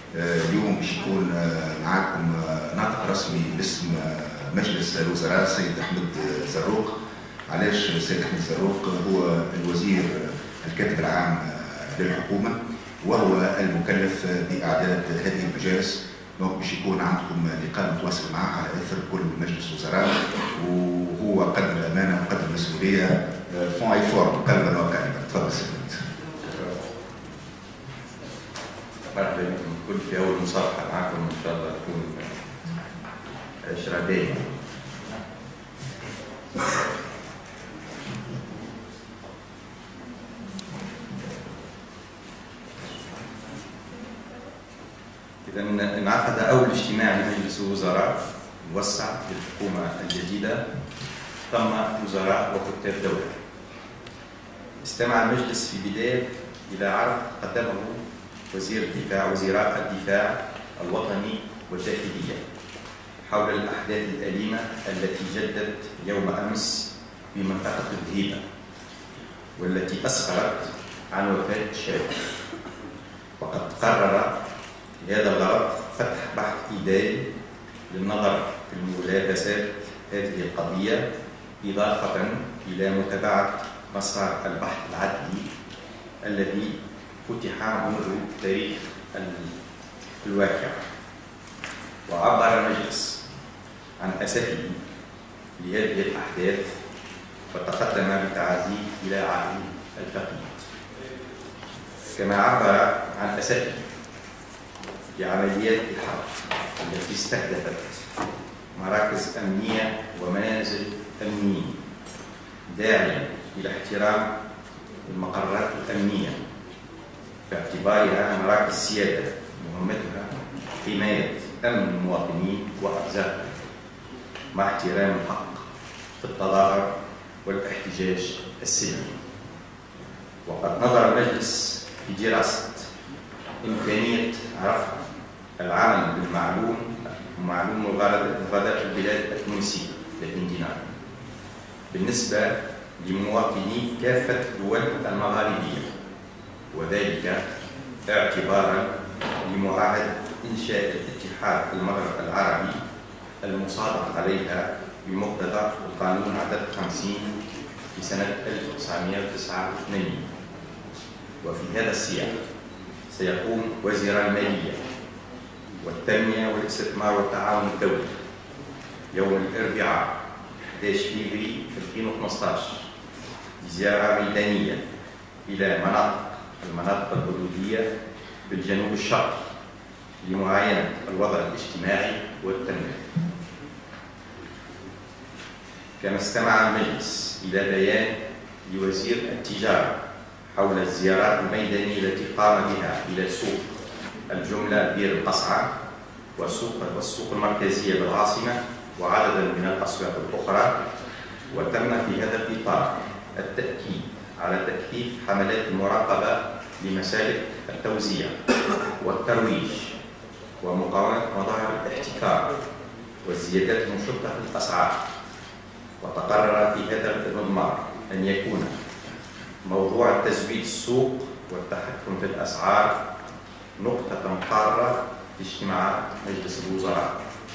اليوم باش يكون معاكم ناطق رسمي باسم مجلس الوزراء السيد أحمد زروق. علاش السيد أحمد زروق؟ هو الوزير الكاتب العام للحكومة وهو المكلف بإعداد هذه المجالس. دونك باش يكون عندكم لقاء متواصل معه على اثر كل مجلس وزراء، وهو قدر الامانه وقدر المسؤوليه فون اي فورم قلبا وقالبا. تفضل سيدي. مرحبا بكم الكل في اول مصافحه معكم، ان شاء الله تكون عشره دائمه. إذا انعقد أول اجتماع لمجلس الوزراء موسع للحكومة الجديدة، ثم وزراء وكتاب دولة. استمع المجلس في بداية إلى عرض قدمه وزيراء الدفاع الوطني والداخلية حول الأحداث الأليمة التي جدت يوم أمس بمنطقة الهيبة، والتي أسفرت عن وفاة شاب. وقد قرر لهذا الغرض فتح بحث إداري للنظر في الملابسات هذه القضية، إضافة إلى متابعة مسار البحث العدلي الذي فتح منذ تاريخ الواقع. وعبر المجلس عن أسفه لهذه الأحداث وتقدم بتعازيه إلى عائلة الفقيد، كما عبر عن أسفه لعمليات الحرب التي استهدفت مراكز أمنية ومنازل أمنيين، داعيا إلى احترام المقرات الأمنية باعتبارها مراكز سيادة مهمتها حماية أمن المواطنين وأرزاقهم، مع احترام الحق في التظاهر والاحتجاج السلمي. وقد نظر المجلس في دراسة إمكانية رفع العمل ومعلوم مغادرة البلاد التونسية للانضمام بالنسبة لمواطني كافة الدول المغاربية، وذلك اعتبارا لمعاهدة إنشاء الاتحاد المغرب العربي المصادق عليها بمقتضى القانون عدد 50 في سنة 1989. وفي هذا السياق سيقوم وزير المالية والتنمية والاستثمار والتعاون الدولي يوم الأربعاء 11 فبراير 2015 بزيارة ميدانية إلى المناطق الحدودية بالجنوب الشرقي لمعاينة الوضع الاجتماعي والتنمية. كما استمع المجلس إلى بيان لوزير التجارة حول الزيارات الميدانية التي قام بها إلى سوق الجملة بير القصعة والسوق المركزية بالعاصمة وعددا من الأسواق الأخرى. وتم في هذا الإطار التأكيد على تكثيف حملات المراقبة لمسالك التوزيع والترويج ومقاومة مظاهر الاحتكار والزيادات المشبهة في الأسعار. وتقرر في هذا الإضمار أن يكون موضوع تزويد السوق والتحكم في الأسعار نقطة قارة في اجتماعات مجلس الوزراء.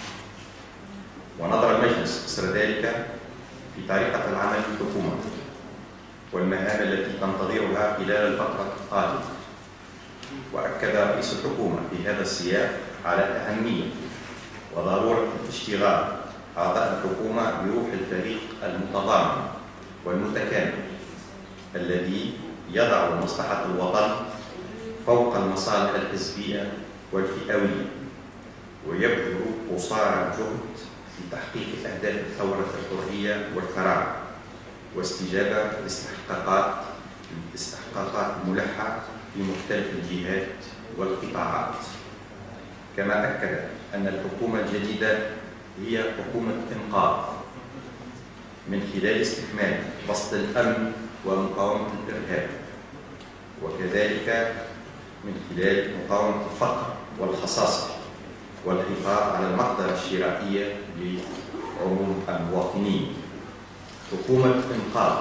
ونظر المجلس إثر ذلك في طريقة العمل للحكومة والمهام التي تنتظرها خلال الفترة القادمة. وأكد رئيس الحكومة في هذا السياق على أهمية وضرورة اشتغال أعضاء الحكومة بروح الفريق المتضامن والمتكامل الذي يضع مصلحة الوطن فوق المصالح الحزبية والفئوية، ويبذل قصارى الجهد في تحقيق أهداف الثورة الحرية والكرامة واستجابة الاستحقاقات الملحة في مختلف الجهات والقطاعات. كما أكد أن الحكومة الجديدة هي حكومة إنقاذ من خلال استكمال بسط الأمن ومقاومة الإرهاب، وكذلك من خلال مقاومة الفقر والخصاصة والحفاظ على المقدرة الشرائية لعموم المواطنين. حكومة إنقاذ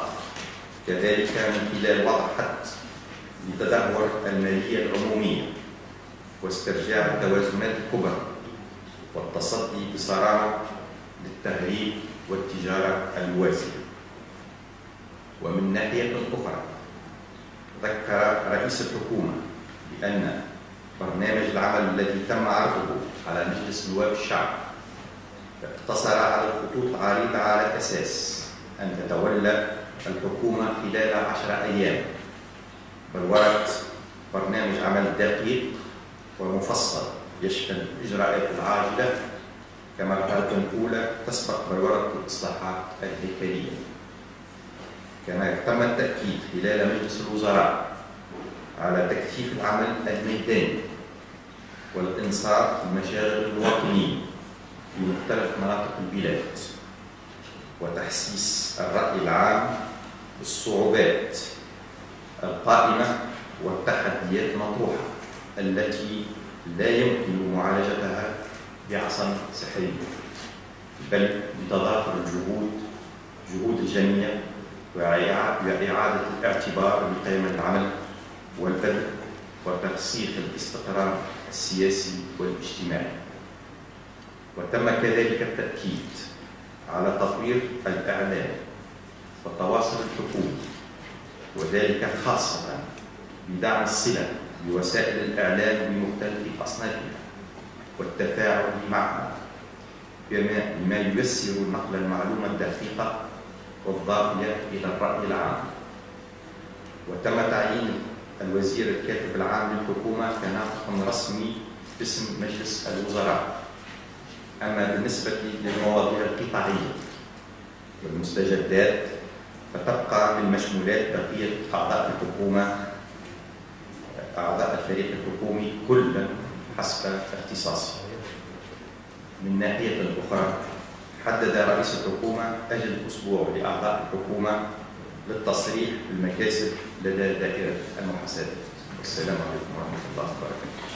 كذلك من خلال وضع حد لتدهور المالية العمومية واسترجاع التوازنات الكبرى والتصدي بصرامة للتهريب والتجارة الوازنة. ومن ناحية أخرى ذكر رئيس الحكومة بأن برنامج العمل الذي تم عرضه على مجلس نواب الشعب اقتصر على الخطوط العريضة على أساس أن تتولى الحكومة خلال 10 أيام بلورة برنامج عمل دقيق ومفصل يشمل الإجراءات العاجلة كمرحلة أولى تسبق بلورة الإصلاحات الهيكلية. كما تم التأكيد خلال مجلس الوزراء على تكثيف العمل الميداني والإنصات لمشاغل المواطنين في مختلف مناطق البلاد وتحسيس الرأي العام بالصعوبات القائمة والتحديات المطروحة التي لا يمكن معالجتها بعصا سحري، بل بتضافر جهود الجميع وإعادة الاعتبار بقيم العمل والبذل وترسيخ الاستقرار السياسي والاجتماعي. وتم كذلك التأكيد على تطوير الإعلام والتواصل الحكومي، وذلك خاصة بدعم الصلة بوسائل الإعلام بمختلف أصنافها والتفاعل معها بما ييسر نقل المعلومة الدقيقة والضافية إلى الرأي العام. وتم تعيين الوزير الكاتب العام للحكومة كناطق رسمي باسم مجلس الوزراء. أما بالنسبة للمواضيع القطاعية والمستجدات فتبقى من مشمولات بقية أعضاء الحكومة أعضاء الفريق الحكومي كلا حسب اختصاصه. من ناحية أخرى حدد رئيس الحكومة أجل أسبوع لأعضاء الحكومة للتصريح بالمكاسب لدى دائرة المحاسبات. والسلام عليكم ورحمة الله وبركاته.